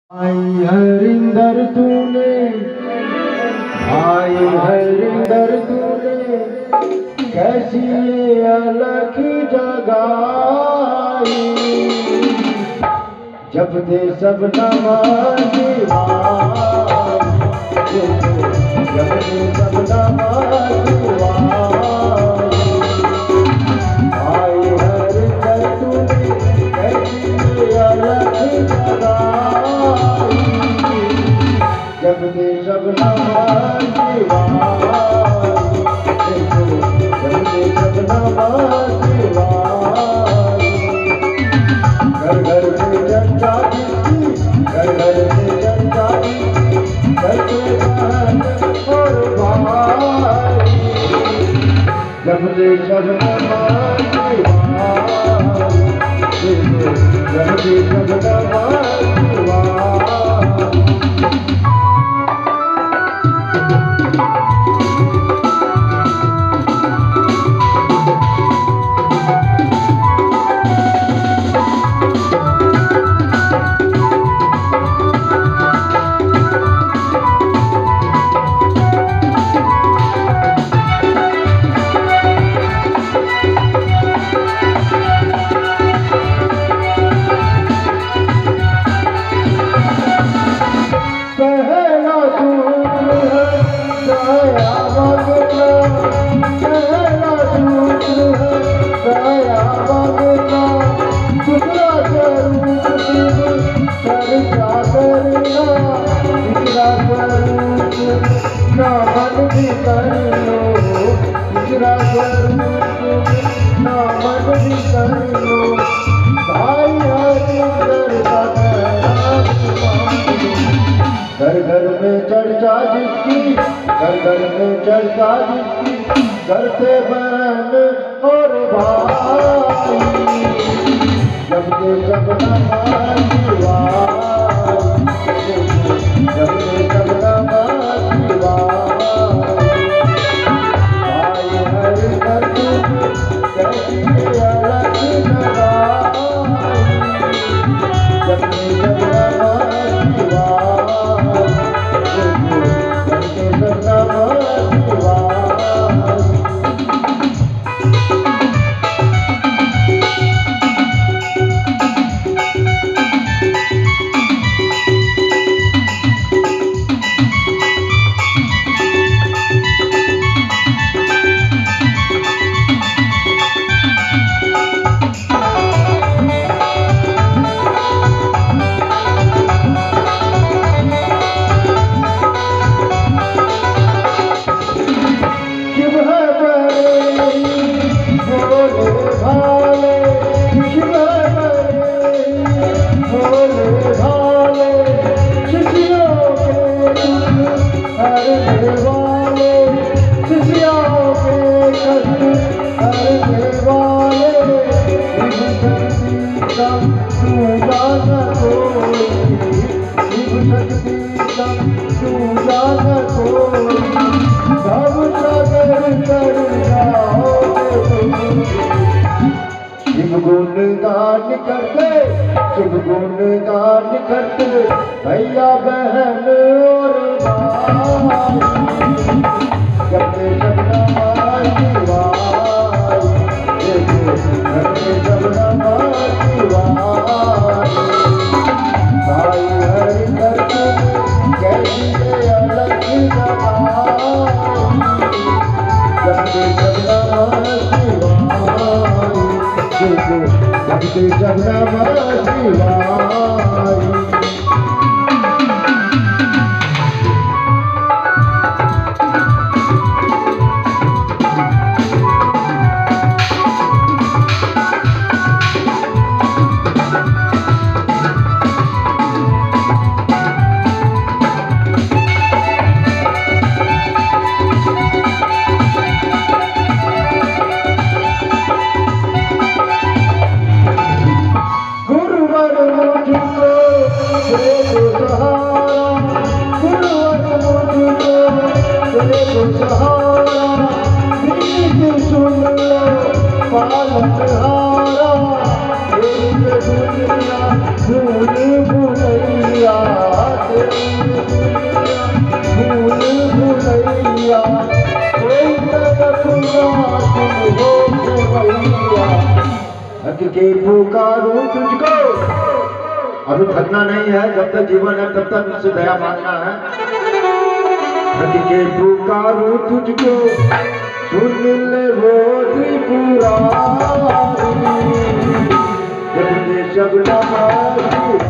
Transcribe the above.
आई हरिंदर तूने, आई हरिंदर तूने कैसी ये अलग जगाई। जब दे सब नवाज़ी जब दे सब नवाज़ी आई हरिंदर तूने कैसी ये अलग जगाई। जब दे सब नवाज़ी जब दे सब नवाज़ी घर घर में चर्चा की, घर घर में चर्चा की, करते बहन और भाई। जब दे सब नवाज़ी जब दे सब नवाज़ी ना मन भी कर लो, दूसरा स्वरूप ना मन भी कर लो। भाई घर घर में चर्चा जिसकी, घर घर में चर्चा जिसकी, करते बहन और भाई। जब दे सब नवाज़ी जब दे सब नवाज़ी आई हरिंदर तूने कैसी अलग जगाई। जब दे सब नवाज़ी जब दे सब नवाज़ी गुणगान करते, शुभ गुणगान करते भैया बहन और भाई। जब दे सब नवाज़ी जब दे सब नवाज़ी भाई हरिंदर तूने कैसी अलग जगाई। जब दे सब नवाज़ी जब दे सब नवाज़ी थक के पुकारूं तुझको। अभी थकना नहीं है, जब तक जीवन है तब तक मुझसे दया मांगना है। थक के पुकारूं तुझको, सुन ले वो त्रिपुरारी, जब दे शबनम की